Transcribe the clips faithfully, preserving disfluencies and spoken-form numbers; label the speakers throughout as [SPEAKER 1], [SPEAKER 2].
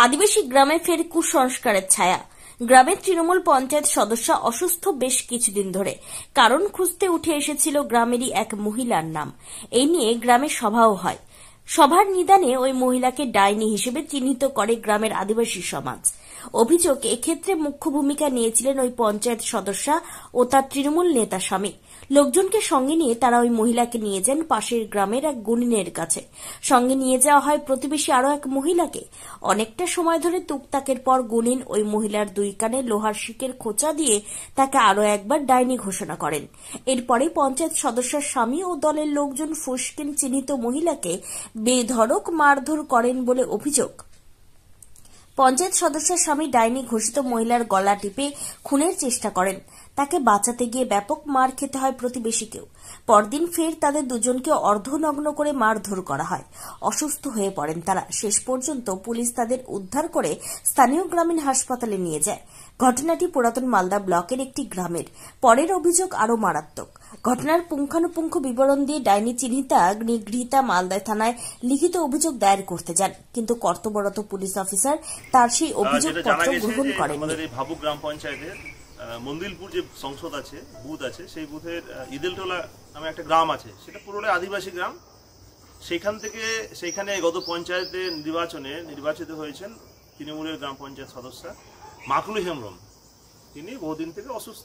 [SPEAKER 1] আদিবাসী গ্রামে ফের কুসংস্কারের ছায়া। গ্রামের তৃণমূল পঞ্চায়েত সদস্য অসুস্থ বেশ কিছুদিন ধরে। কারণ খুঁজতে উঠে এসেছিল গ্রামেরই এক মহিলার নাম। এই নিয়ে গ্রামে সভাও হয়। সভার নিদানে ওই মহিলাকে ডাইনি হিসেবে চিহ্নিত করে গ্রামের আদিবাসী সমাজ। অভিযোগ, এক্ষেত্রে মুখ্য ভূমিকা নিয়েছিলেন ওই পঞ্চায়েত সদস্য ও তার তৃণমূল নেতা স্বামী। লোকজনকে সঙ্গে নিয়ে তারা ওই মহিলাকে নিয়ে যান পাশের গ্রামের এক গুণিনের কাছে। সঙ্গে নিয়ে যাওয়া হয় প্রতিবেশী আরো এক মহিলাকে। অনেকটা সময় ধরে তুকতাকের পর গুণিন ওই মহিলার দুই কানে লোহার শিকের খোঁচা দিয়ে তাকে আরো একবার ডাইনি ঘোষণা করেন। এরপরে পঞ্চায়েত সদস্যের স্বামী ও দলের লোকজন ফুসকিন চিহ্নিত মহিলাকে বেধড়ক মারধর করেন বলে অভিযোগ। পঞ্চায়েত সদস্যের স্বামী ডাইনি ঘোষিত মহিলার গলা টিপে খুনের চেষ্টা করেন। তাকে বাঁচাতে গিয়ে ব্যাপক মার খেতে হয় প্রতিবেশীকেও। পরদিন ফের তাদের দুজনকে অর্ধনগ্ন করে মারধর করা হয়। অসুস্থ হয়ে পড়েন তারা। শেষ পর্যন্ত পুলিশ তাদের উদ্ধার করে স্থানীয় গ্রামীণ হাসপাতালে নিয়ে যায়। ঘটনাটি পুরাতন মালদা ব্লকের একটি গ্রামের। পরের অভিযোগ আরো মারাত্মক। ঘটনার পুঙ্খানুপুঙ্খ বিবরণ দিয়ে ডাইনি চিহ্নিতা নিগৃহীতা মালদায় থানায় লিখিত অভিযোগ দায়ের করতে যান, কিন্তু কর্তব্যরত পুলিশ অফিসার তার সেই অভিযোগপত্র গ্রহণ করেন।
[SPEAKER 2] ভাবুক গ্রাম পঞ্চায়েতের মন্দিরপুর যে সংসদ আছে, বুথ আছে, সেই বুথের ইদেলটোলা নামে একটা গ্রাম আছে, সেটা পুরোটাই আদিবাসী গ্রাম। সেখান থেকে সেইখানে গত পঞ্চায়েতের নির্বাচনে নির্বাচিত হয়েছেন তৃণমূলের গ্রাম পঞ্চায়েত সদস্য মাকলু হেমব্রম। তিনি বহুদিন থেকে অসুস্থ।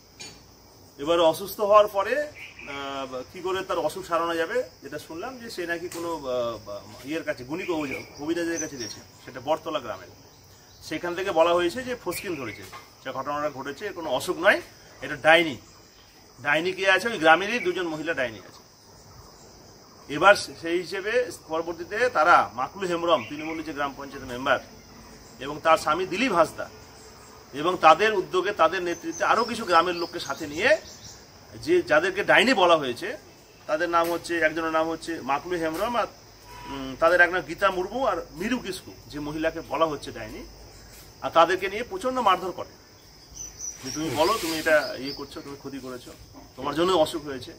[SPEAKER 2] এবার অসুস্থ হওয়ার পরে কি করে তার অসুখ সারানো যাবে, যেটা শুনলাম যে সে নাকি কোনো ইয়ের কাছে গুণী কবিরাজের কাছে গেছে, সেটা বরতলা গ্রামের। সেখান থেকে বলা হয়েছে যে ফসকিন ধরেছে, যে ঘটনাটা ঘটেছে কোনো অসুখ নয়, এটা ডাইনি। ডাইনি কে আছে, ওই গ্রামেরই দুজন মহিলা ডাইনি আছে। এবার সেই হিসেবে পরবর্তীতে তারা মাকলু হেমব্রম, তৃণমূলের যে গ্রাম পঞ্চায়েতের মেম্বার, এবং তার স্বামী দিলীপ হাঁসদা, এবং তাদের উদ্যোগে তাদের নেতৃত্বে আরো কিছু গ্রামের লোককে সাথে নিয়ে যে যাদেরকে ডাইনি বলা হয়েছে, তাদের নাম হচ্ছে, একজনের নাম হচ্ছে মাকলু হেমব্রম, আর তাদের এক নাম গীতা মুর্মু, আর মিরু কিসকু, যে মহিলাকে বলা হচ্ছে ডাইনি। আর তাদেরকে নিয়ে প্রচন্ড মারধর করে যে তুমি বলো, তুমি এটা ইয়ে করছো, তুমি ক্ষতি করেছো, তোমার জন্য অসুখ হয়েছে।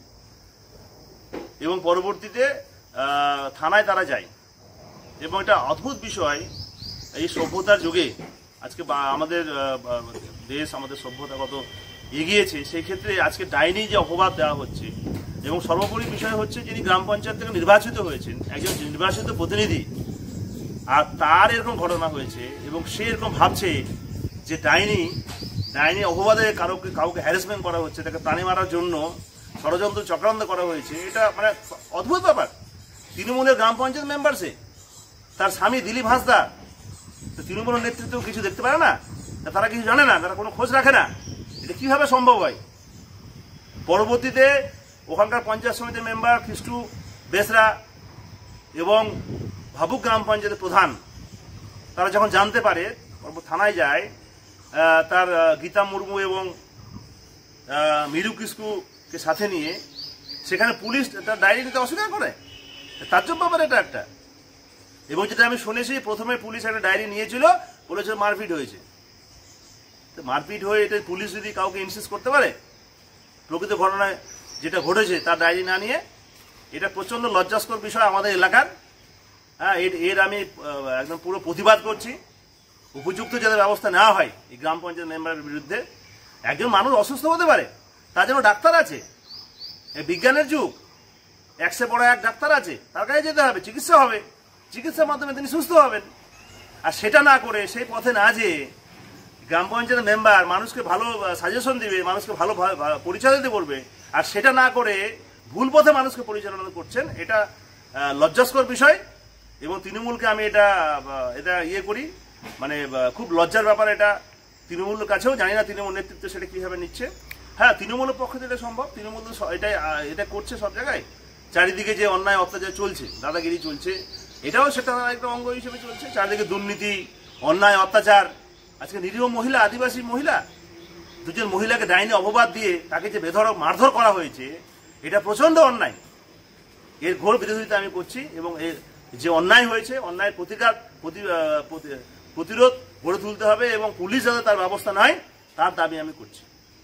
[SPEAKER 2] এবং পরবর্তীতে থানায় তারা যায়। এবং এটা অদ্ভুত বিষয়, এই সভ্যতার যুগে আজকে আমাদের দেশ, আমাদের সভ্যতা কত এগিয়েছে, সেই ক্ষেত্রে আজকে ডাইনি যে অপবাদ দেওয়া হচ্ছে। এবং সর্বোপরি বিষয় হচ্ছে, যিনি গ্রাম পঞ্চায়েত থেকে নির্বাচিত হয়েছেন, একজন নির্বাচিত প্রতিনিধি, আর তার এরকম ঘটনা হয়েছে, এবং সে এরকম ভাবছে যে ডাইনি ডাইনি অপবাদে কারোকে কাউকে হ্যারাসমেন্ট করা হচ্ছে, তাকে প্রাণী মারার জন্য ষড়যন্ত্র চক্রান্ত করা হয়েছে। এটা মানে অদ্ভুত ব্যাপার। তৃণমূলের গ্রাম পঞ্চায়েত মেম্বার সে, তার স্বামী দিলীপ হাঁসদা, তৃণমূলের নেতৃত্ব কিছু দেখতে পারে না, তারা কিছু জানে না, তারা কোনো খোঁজ রাখে না। এটা কিভাবে সম্ভব হয়? পরবর্তীতে ওখানকার পঞ্চায়েত সমিতির মেম্বার খ্রিস্টু বেসরা এবং ভাবুক গ্রাম পঞ্চায়েতের প্রধান, তারা যখন জানতে পারে, থানায় যায়, তার গীতা মুর্মু এবং মিরু কিসকুকে সাথে নিয়ে, সেখানে পুলিশ তার ডায়েরি নিতে অস্বীকার করে। তাজ্জব ব্যাপার এটা একটা। এবং যেটা আমি শুনেছি, প্রথমে পুলিশ একটা ডায়েরি নিয়েছিল, বলেছিল মারপিট হয়েছে। মারপিট হয়ে এটা পুলিশ যদি কাউকে ইনসিস্ট করতে পারে, প্রকৃত ঘটনায় যেটা ঘটেছে তার ডায়েরি না নিয়ে, এটা প্রচন্ড লজ্জাস্কর বিষয় আমাদের এলাকার। হ্যাঁ, এর আমি একদম পুরো প্রতিবাদ করছি। উপযুক্ত যাতে ব্যবস্থা নেওয়া হয় এই গ্রাম পঞ্চায়েত মেম্বারের বিরুদ্ধে। একজন মানুষ অসুস্থ হতে পারে, তার জন্য ডাক্তার আছে, এই বিজ্ঞানের যুগ, একশো বড় এক ডাক্তার আছে, তার কাছে যেতে হবে, চিকিৎসা হবে, চিকিৎসার মাধ্যমে তিনি সুস্থ হবেন। আর সেটা না করে, সেই পথে না যেয়ে গ্রাম পঞ্চায়েতের মেম্বার মানুষকে ভালো সাজেশন দিবে, মানুষকে ভালো পরিচয় দিতে বলবে, আর সেটা না করে ভুল পথে মানুষকে পরিচালনা করছেন, এটা লজ্জাস্কর বিষয়। এবং তৃণমূলকে আমি এটা এটা ইয়ে করি, মানে খুব লজ্জার ব্যাপার এটা তৃণমূলের কাছেও। জানি না তৃণমূল নেতৃত্ব সেটা কিভাবে নিচ্ছে। হ্যাঁ, তৃণমূলের পক্ষে এটা সম্ভব, তৃণমূল এটাই এটা করছে সব জায়গায়। চারিদিকে যে অন্যায় অত্যাচার চলছে, দাদাগিরি চলছে, এটাও সেটা একটা অঙ্গ হিসেবে চলছে। চারিদিকে দুর্নীতি, অন্যায়, অত্যাচার। আজকে নিরীহ মহিলা, আদিবাসী মহিলা, দুজন মহিলাকে ডাইনি অপবাদ দিয়ে তাকে যে বেধড়ক মারধর করা হয়েছে, এটা প্রচন্ড অন্যায়। এর ঘোর বিরোধিতা আমি করছি। এবং এর যে অন্যায় হয়েছে, অন্যায়ের প্রতিকার প্রতিরোধ গড়ে তুলতে হবে, এবং পুলিশ যাতে তার ব্যবস্থা নেয়, তার দাবি আমি করছি।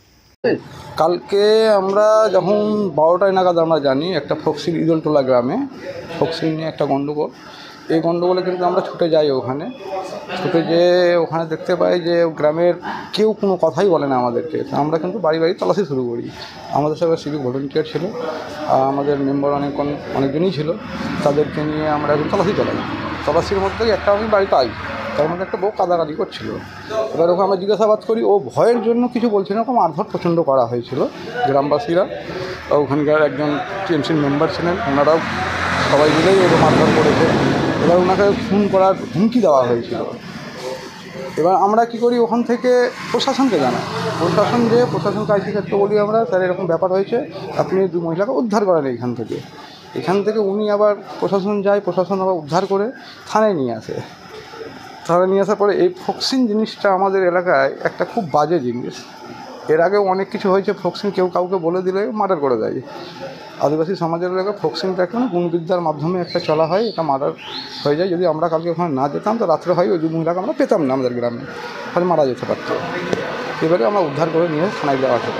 [SPEAKER 3] কালকে আমরা যখন বারোটায় নাগাদ আমরা জানি একটা ফক্সির ইদলটোলা গ্রামে ফক্সির নিয়ে একটা গণ্ডগোল, এই গণ্ডগোলে কিন্তু আমরা ছুটে যাই ওখানে, ছুটে যেয়ে ওখানে দেখতে পাই যে গ্রামের কেউ কোনো কথাই বলে না আমাদেরকে। আমরা কিন্তু বাড়ি বাড়ি তল্লাশি শুরু করি। আমাদের সঙ্গে সিভিক ভলেন্টিয়ার ছিল, আমাদের মেম্বার অনেক অনেকজনই ছিল, তাদেরকে নিয়ে আমরা এখন তল্লাশি চালাই। তল্লাশির মধ্যে একটা আমি বাড়ি পাই, তার মধ্যে একটা বউ কাদাকাদি করছিল। এবার ওকে আমরা জিজ্ঞাসাবাদ করি, ও ভয়ের জন্য কিছু বলছে না, ওরকম মারধর প্রচণ্ড করা হয়েছিল গ্রামবাসীরা। ওখানকার একজন টিএমসির মেম্বার ছিলেন, ওনারাও সবাই মিলেই ওকে মারধর করেছে। এবার ওনাকে খুন করার হুমকি দেওয়া হয়েছিল। এবার আমরা কি করি, ওখান থেকে প্রশাসনকে জানাই। প্রশাসন যে প্রশাসনকে আইসি ক্ষেত্রে বলি আমরা, স্যার এরকম ব্যাপার হয়েছে, আপনি দুই মহিলাকে উদ্ধার করেন এখান থেকে। এখান থেকে উনি আবার প্রশাসন যায়, প্রশাসন আবার উদ্ধার করে থানায় নিয়ে আসে। থানায় নিয়ে আসার পরে এই ফক্সিন জিনিসটা আমাদের এলাকায় একটা খুব বাজে জিনিস। এর আগেও অনেক কিছু হয়েছে, ফক্সিন কেউ কাউকে বলে দিলে মার্ডার করে দেয়। আদিবাসী সমাজের এলাকায় ফক্সিনটা এখন গুণবিদ্যার মাধ্যমে একটা চলা হয়, এটা মার্ডার হয়ে যায়। যদি আমরা কালকে ওখানে না যেতাম তো রাত্রে হয় ওই মহিলাকে আমরা পেতাম না আমাদের গ্রামে, তাহলে মারা যেতে পারত। এবারে আমরা উদ্ধার করে নিয়ে থানায় দেওয়া হলো।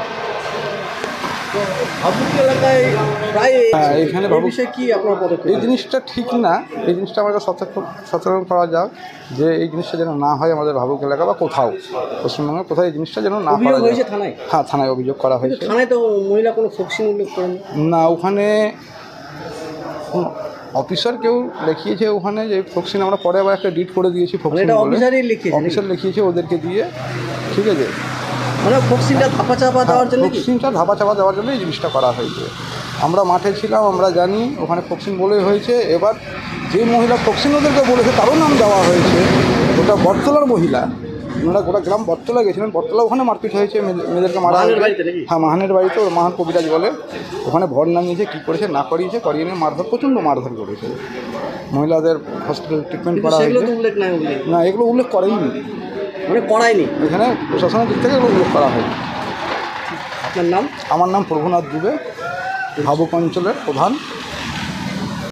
[SPEAKER 4] এলাকায় প্রায়
[SPEAKER 3] হ্যাঁ, এইখানে ভাবুক
[SPEAKER 4] কি আপনার পদক্ষেপ?
[SPEAKER 3] এই জিনিসটা ঠিক না, এই জিনিসটা আমাকে সতর্ক সচেতন করা যাক যে এই জিনিসটা যেন না হয় আমাদের ভাবুক এলাকা বা কোথাও, পশ্চিমবঙ্গে কোথাও এই জিনিসটা যেন না
[SPEAKER 4] অভিযোগ
[SPEAKER 3] করা
[SPEAKER 4] হয়েছে
[SPEAKER 3] যায়।
[SPEAKER 4] থানায়?
[SPEAKER 3] হ্যাঁ, থানায় অভিযোগ করা হয়েছে।
[SPEAKER 4] থানায় তো মহিলা কোনো ফক্সিন উল্লেখ করেন
[SPEAKER 3] না, ওখানে অফিসার কেউ লিখিয়েছে ওখানে যে ফক্সিন, আমরা পরে আবার একটা ডিট করে দিয়েছি ফক্সিন বলে।
[SPEAKER 4] অফিসারই লিখিয়েছে?
[SPEAKER 3] অফিসার লিখিয়েছে ওদেরকে দিয়ে, ঠিক আছে।
[SPEAKER 4] মানে ফক্সিনটা ধাপা চাপা দেওয়ার জন্য?
[SPEAKER 3] ফক্সিনটা ধাপা চাপা দেওয়ার জন্য এই জিনিসটা করা হয়েছে। আমরা মাঠে ছিলাম, আমরা জানি ওখানে ফক্সিন বলে হয়েছে। এবার যে মহিলা ফক্সিন ওদেরকে বলেছে তারও নাম দেওয়া হয়েছে, ওটা বটতলার মহিলা। ওনারা গোটা গ্রাম বটতলা গেছিলেন, বটতলা ওখানে মারপিট হয়েছে, মেয়েদেরকে মারা হয়েছে। হ্যাঁ, মাহানের বাড়িতে, ওর মাহান কবিরাজ বলে, ওখানে ভর নামিয়েছে, কী করেছে না করিয়েছে, করিয়ে নিয়ে মারধর, প্রচণ্ড মারধর করেছে। মহিলাদের হসপিটাল ট্রিটমেন্ট করা হয়েছে। না, এগুলো উল্লেখ করেইনি,
[SPEAKER 4] মানে করায়নি
[SPEAKER 3] এখানে প্রশাসনের দিক থেকে এগুলো উল্লেখ করা হয়নি।
[SPEAKER 4] আপনার নাম?
[SPEAKER 3] আমার নাম প্রভুনাথ দুবে, ভাবুক অঞ্চলের প্রধান।